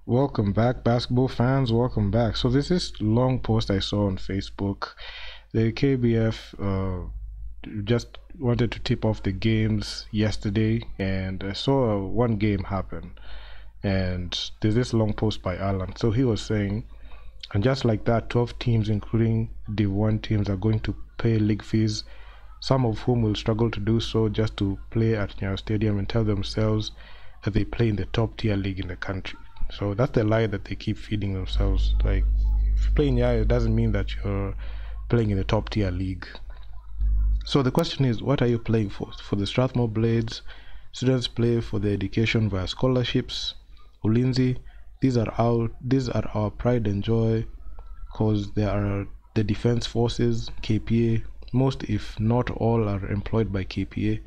Welcome back, basketball fans. Welcome back. So this is long post I saw on Facebook. The KBF just wanted to tip off the games yesterday, and I saw one game happen. And there's this long post by Alan. So he was saying, and just like that, 12 teams, including Div 1 teams, are going to pay league fees. Some of whom will struggle to do so just to play at Nyayo Stadium and tell themselves that they play in the top tier league in the country. So that's the lie that they keep feeding themselves. Like, if you play in Nyayo, it doesn't mean that you're playing in the top tier league. So the question is, what are you playing for? For the Strathmore Blades, students play for their education via scholarships. Ulinzi, these are our pride and joy, because they are the defense forces. KPA, most if not all are employed by KPA.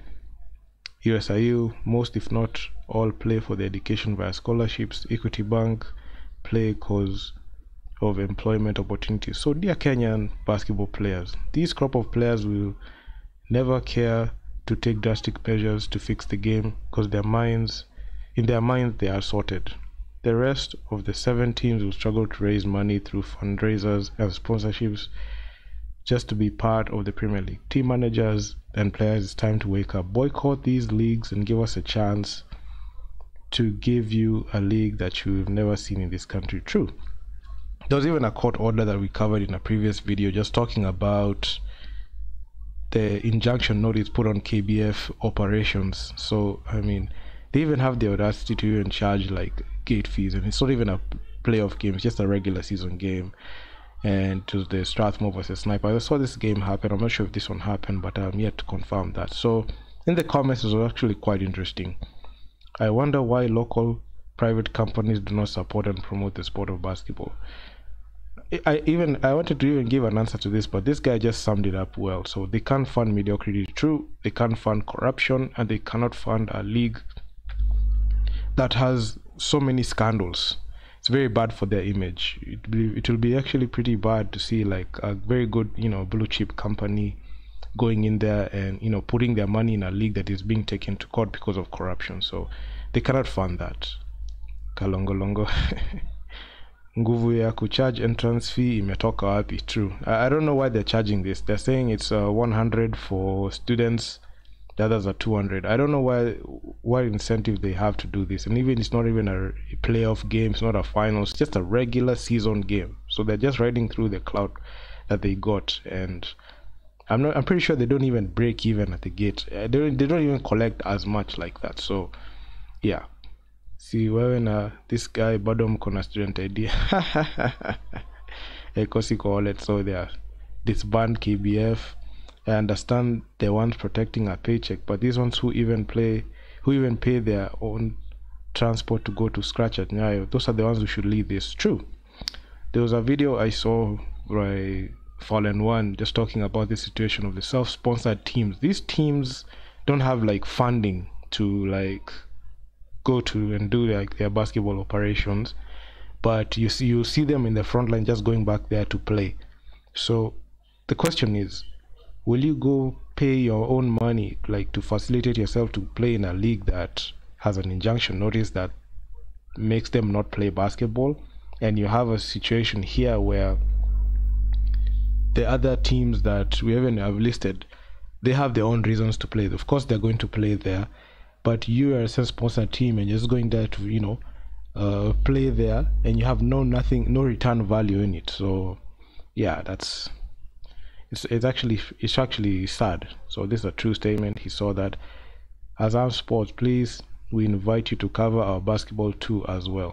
USIU, most if not all play for their education via scholarships. Equity Bank play because of employment opportunities. So dear Kenyan basketball players, these crop of players will never care to take drastic measures to fix the game, because in their minds they are sorted. The rest of the 7 teams will struggle to raise money through fundraisers and sponsorships just to be part of the Premier League. Team managers and players, it's time to wake up. Boycott these leagues and give us a chance to give you a league that you've never seen in this country. True. There was even a court order that we covered in a previous video, just talking about the injunction notice put on KBF operations. So I mean, they even have the audacity to even charge like gate fees, and it's not even a playoff game, it's just a regular season game. And to the Strathmore versus Sniper, I saw this game happen. I'm not sure if this one happened, but I'm yet to confirm that. So in the comments, it was actually quite interesting. I wonder why local private companies do not support and promote the sport of basketball. I wanted to even give an answer to this, but this guy just summed it up well. So they can't fund mediocrity. True, they can't fund corruption, and they cannot fund a league that has so many scandals. It's very bad for their image. It will be actually pretty bad to see like a very good, blue chip company going in there and putting their money in a league that is being taken to court because of corruption. So they cannot fund that. Kalongolongo. Nguvu ya kucharge entrance fee imetoka wapi? True. I don't know why they're charging this. They're saying it's 100 for students, the others are 200. I don't know what incentive they have to do this. And even it's not even a playoff game, it's not a final, it's just a regular season game. So they're just riding through the cloud that they got, and I'm pretty sure they don't even break even at the gate. They don't even collect as much like that. So yeah. See, wewe na this guy bado mko na student ID. Kosi kwa wallet. So they are disband KBF. I understand the ones protecting a paycheck, but these ones who even pay their own transport to go to scratch at Nyayo, those are the ones who should lead this. True. There was a video I saw by Fallen One just talking about the situation of the self-sponsored teams. These teams don't have like funding to like go to and do like their basketball operations, but you see them in the front line just going back there to play. So the question is, will you go pay your own money like to facilitate yourself to play in a league that has an injunction notice that makes them not play basketball? And you have a situation here where the other teams that we even have listed, they have their own reasons to play. Of course they're going to play there, but you are a self-sponsored team and you're just going there to play there, and you have no return value in it. So yeah, it's actually sad. So this is a true statement. He saw that. Azam Sports, please, we invite you to cover our basketball too as well.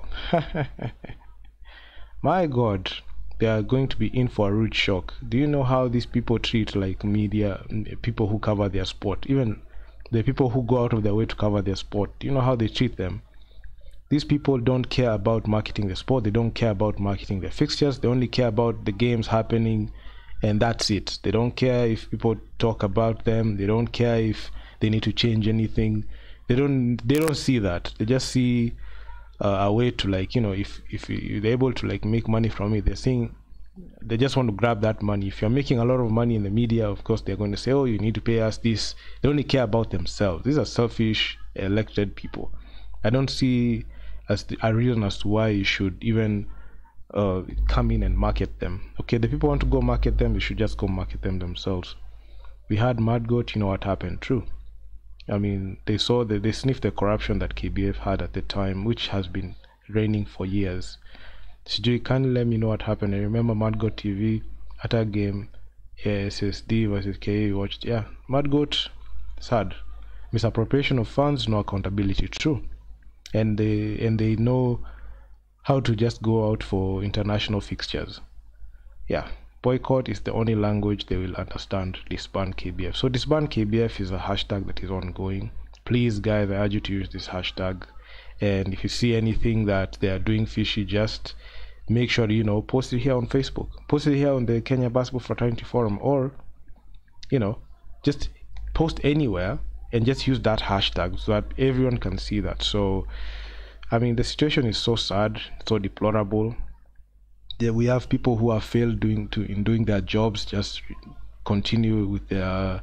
My god, they are going to be in for a rude shock. Do you know how these people treat like media, people who cover their sport, even the people who go out of their way to cover their sport? Do you know how they treat them? These people don't care about marketing the sport. They don't care about marketing the fixtures. They only care about the games happening, and that's it. They don't care if people talk about them. They don't care if they need to change anything. They don't see that. They just see a way to like, if they're able to like make money from it. They're saying they just want to grab that money. If you're making a lot of money in the media, of course they're going to say, oh, you need to pay us this. They only care about themselves. These are selfish elected people. I don't see as a reason as to why you should even come in and market them. Okay, the people want to go market them, they should just go market them themselves. We had Mad Goat, you know what happened? True. I mean, they saw that they sniffed the corruption that KBF had at the time, which has been reigning for years. Sijui, kindly let me know what happened. I remember Mad Goat TV at a game, SSD versus KA, watched. Yeah, Mad Goat, sad. Misappropriation of funds, no accountability. True. And they know how to just go out for international fixtures. Yeah, boycott is the only language they will understand. Disband KBF. So disband KBF is a hashtag that is ongoing. Please, guys, I urge you to use this hashtag. And if you see anything that they are doing fishy, just make sure post it here on Facebook, post it here on the Kenya Basketball Fraternity Forum, or just post anywhere and just use that hashtag so that everyone can see that. So I mean, the situation is so sad, so deplorable. We have people who have failed in doing their jobs, just continue with their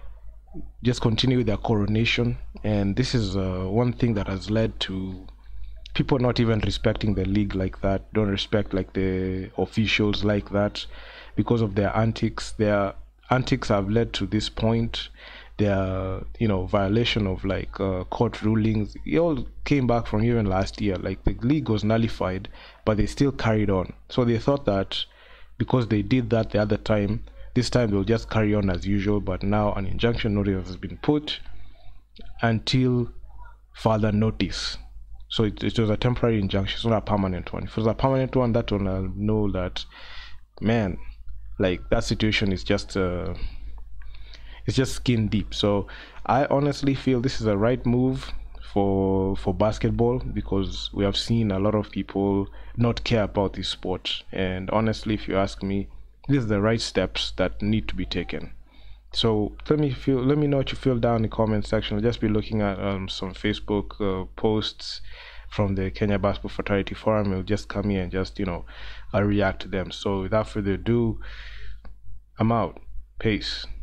coronation, and this is one thing that has led to people not even respecting the league like that, don't respect like the officials like that, because of their antics. Their antics have led to this point. Their violation of like court rulings, it all came back from even last year. Like the league was nullified, but they still carried on. So they thought that because they did that the other time, this time they'll just carry on as usual. But now an injunction notice has been put until further notice. So it was a temporary injunction, it's not a permanent one. If it was a permanent one, that one I'll know that, man, like that situation is just it's just skin deep. So I honestly feel this is a right move for basketball, because we have seen a lot of people not care about this sport. And honestly, if you ask me, these are the right steps that need to be taken. So let me know what you feel down in the comment section. I'll just be looking at some Facebook posts from the Kenya Basketball Fraternity Forum. We'll just come here and just I'll react to them. So without further ado, I'm out. Peace.